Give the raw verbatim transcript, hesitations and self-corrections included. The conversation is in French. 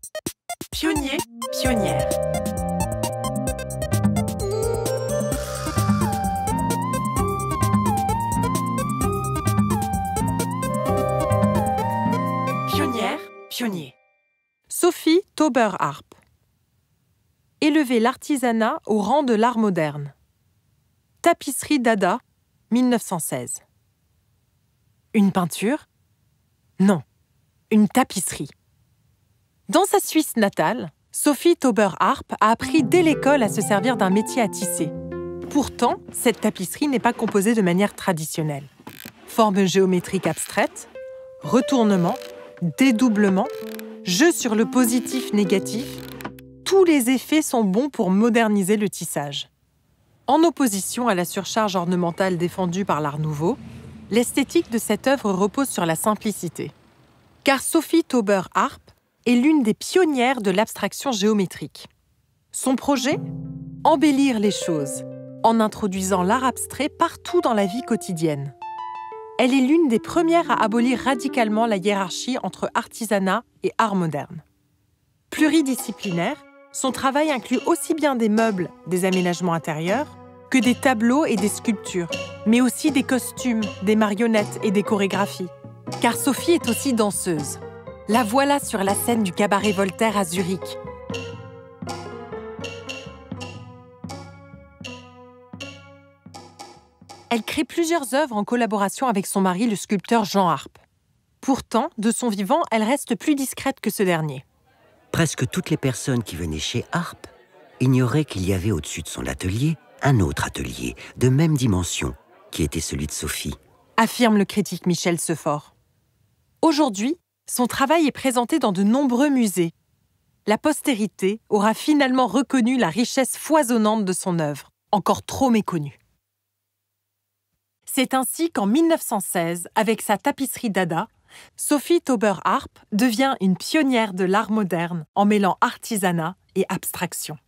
Pionnier, pionnière. Pionnière, pionnier. Sophie Tauber-Arp. Élever l'artisanat au rang de l'art moderne. Tapisserie Dada, mille neuf cent seize. Une peinture? Non, une tapisserie. Dans sa Suisse natale, Sophie Tauber-Arp a appris dès l'école à se servir d'un métier à tisser. Pourtant, cette tapisserie n'est pas composée de manière traditionnelle. Formes géométriques abstraites, retournements, dédoublements, jeu sur le positif-négatif, tous les effets sont bons pour moderniser le tissage. En opposition à la surcharge ornementale défendue par l'Art nouveau, l'esthétique de cette œuvre repose sur la simplicité. Car Sophie Tauber-Arp est l'une des pionnières de l'abstraction géométrique. Son projet? Embellir les choses, en introduisant l'art abstrait partout dans la vie quotidienne. Elle est l'une des premières à abolir radicalement la hiérarchie entre artisanat et art moderne. Pluridisciplinaire, son travail inclut aussi bien des meubles, des aménagements intérieurs, que des tableaux et des sculptures, mais aussi des costumes, des marionnettes et des chorégraphies. Car Sophie est aussi danseuse. La voilà sur la scène du cabaret Voltaire à Zurich. Elle crée plusieurs œuvres en collaboration avec son mari, le sculpteur Jean Arp. Pourtant, de son vivant, elle reste plus discrète que ce dernier. Presque toutes les personnes qui venaient chez Arp ignoraient qu'il y avait au-dessus de son atelier un autre atelier de même dimension, qui était celui de Sophie. Affirme le critique Michel Sefort. Aujourd'hui, son travail est présenté dans de nombreux musées. La postérité aura finalement reconnu la richesse foisonnante de son œuvre, encore trop méconnue. C'est ainsi qu'en mille neuf cent seize, avec sa tapisserie Dada, Sophie Tauber-Arp devient une pionnière de l'art moderne en mêlant artisanat et abstraction.